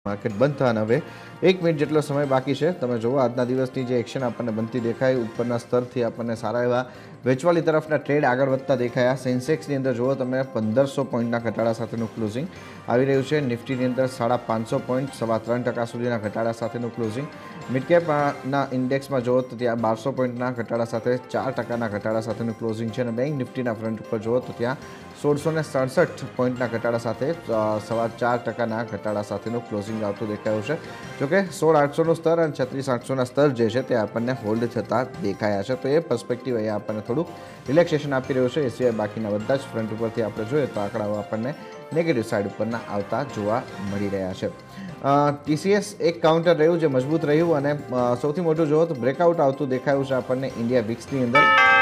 Market बंद था हवे 1 मिनिट જેટલો સમય બાકી છે। તમે જુઓ આજના દિવસની જે એક્શન આપણને બનતી દેખાય ઉપરના સ્તરથી આપણને સારા એવા વેચવાલી તરફના ટ્રેડ આગળ વધતા દેખાયા। સેન્સેક્સની અંદર જુઓ તમે 1500 પોઈન્ટના ઘટાડા સાથેનું ક્લોઝિંગ આવી રહ્યું છે। નિફ્ટીની અંદર 550 પોઈન્ટ 3.25% સુધીના ઘટાડા સાથેનું ક્લોઝિંગ। મિડ કેપના ઇન્ડેક્સમાં જુઓ તો ત્યાં 1200 પોઈન્ટના ઘટાડા સાથે 4%ના ઘટાડા સાથેનું ક્લોઝિંગ છે અને બેંક નિફ્ટીના ફ્રન્ટ ઉપર જુઓ તો ત્યાં 1667 પોઈન્ટના ઘટાડા સાથે 4.25%ના ઘટાડા સાથેનું ક્લોઝિંગ આવતું દેખાયું છે। જોકે 16800નું સ્તર અને 36800ના સ્તર જે છે તે આપણને હોલ્ડ થતા દેખાયા છે, તો એ પર્સપેક્ટિવ અહીંયા આપણને થોડુંક રિલેક્સેશન આપી રહ્યું છે। એ સિવાય બાકીના બધા જ ફ્રન્ટ ઉપરથી આપણે જોઈએ તો આંકડાઓ આપણને નેગેટિવ સાઇડ ઉપરના આવતા જોવા મળી રહ્યા છે। ટીસીએસ એક કાઉન્ટર રહ્યું જે મજબૂત રહ્યું અને સૌથી મોટું જુઓ તો બ્રેકઆઉટ આવતું દેખાયું છે આપણને ઇન્ડિયા વિક્સની અંદર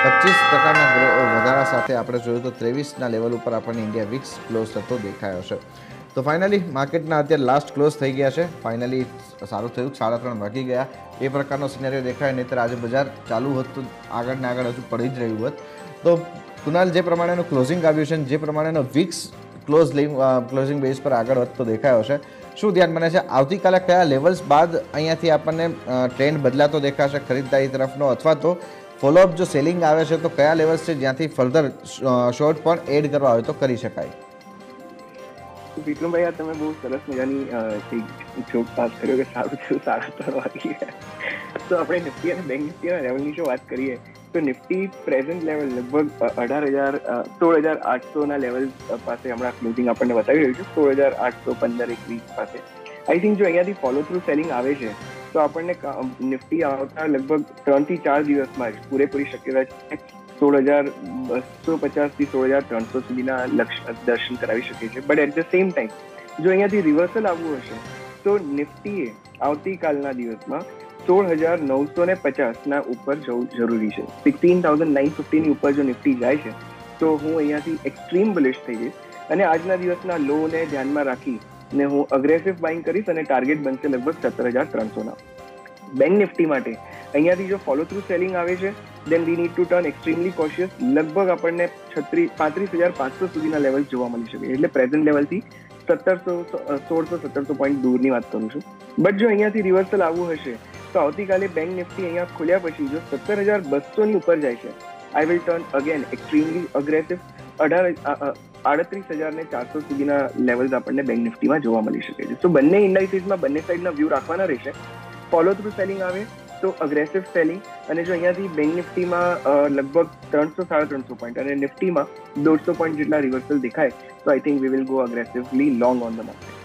25%ના વધારા સાથે આપણે જોયું તો 23ના લેવલ ઉપર આપણને ઇન્ડિયા વિક્સ ક્લોઝ થતો દેખાયો છે। તો ફાઇનલી માર્કેટના અત્યારે લાસ્ટ ક્લોઝ થઈ ગયા છે। ફાઇનલી સારું થયું, 3:30 વાગી ગયા એ પ્રકારનો સિનેરિયો દેખાય, નહીંતર આજે બજાર ચાલુ હોત તો આગળ ને આગળ હજુ પડી જ રહ્યું હોત। તો કુનાલ, જે પ્રમાણેનું ક્લોઝિંગ આવ્યું છે, જે પ્રમાણેનો વિક્સ ક્લોઝિંગ બેઝ પર આગળ વધતો દેખાયો છે, શું ધ્યાન બને છે આવતીકાલે કયા લેવલ્સ બાદ અહીંયાથી આપણને ટ્રેન્ડ બદલાતો દેખાશે ખરીદદારી તરફનો, અથવા તો ફોલોઅપ જો સેલિંગ આવે છે તો કયા લેવલ્સ છે જ્યાંથી ફર્ધર શોર્ટ પણ એડ કરવા હોય તો કરી શકાય? વિક્રમભાઈ, આ તમે બહુ સરસ મજાની જોક પાસ કર્યો કે સારું થયું 3:30 વાગી ગયા। તો આપણે નિફ્ટી અને બેંક નિફ્ટીના લેવલની જો વાત કરીએ તો નિફ્ટી પ્રેઝન્ટ લેવલ લગભગ 16,800ના લેવલ પાસે હમણાં ક્લોઝિંગ આપણને બતાવી રહ્યું છે, 16,815-20 પાસે। આઈ થિંક જો અહીંયાથી ફોલો થ્રુ સેલિંગ આવે છે તો આપણને નિફ્ટી આવતા લગભગ 3 થી 4 દિવસમાં જ પૂરેપૂરી શક્યતા છે 16,250 થી 16,300 સુધીના લક્ષ્ય દર્શન કરાવી શકે છે। But at the same time જો અહીંયાથી રિવર્સલ આવવું હશે તો નિફ્ટીએ આવતીકાલના દિવસમાં 16,950ના ઉપર જવું જરૂરી છે। 16,950ની ઉપર જો નિફ્ટી જાય છે તો હું અહીંયાથી એક્સ્ટ્રીમ બુલિશ થઈ જઈશ અને આજના દિવસના લોને ધ્યાનમાં રાખીને હું અગ્રેસિવ બાઇંગ કરીશ અને ટાર્ગેટ બનશે લગભગ 17,300ના। બેંક નિફ્ટી માટે અહીંયાથી જો ફોલો થ્રુ સેલિંગ આવે છે then we need to turn extremely cautious। લગભગ આપણને 35,500 સુધીના લેવલ જોવા મળી શકે, એટલે પ્રેઝન્ટ લેવલથી 1600-1700 પોઈન્ટ દૂરની વાત કરું છું। બટ જો અહીંયાથી રિવર્સલ આવવું હશે તો આવતીકાલે બેંક નિફ્ટી અહીંયા ખોલ્યા પછી જો 17,200ની ઉપર જાય છે, I will turn again extremely aggressive. 38,400 સુધીના લેવલ્સ આપણને બેંક નિફ્ટીમાં જોવા મળી શકે છે। તો બંને ઇન્ડાઇસીસમાં બંને સાઈડના વ્યૂ રાખવાના રહેશે। ફોલો થ્રુ સેલિંગ આવે તો અગ્રેસિવ સેલિંગ, અને જો અહીંયાથી બેંક નિફ્ટીમાં લગભગ 300-350 પોઈન્ટ અને નિફ્ટીમાં 150 પોઈન્ટ જેટલા રિવર્સલ દેખાય તો I think we will go aggressively long on the market.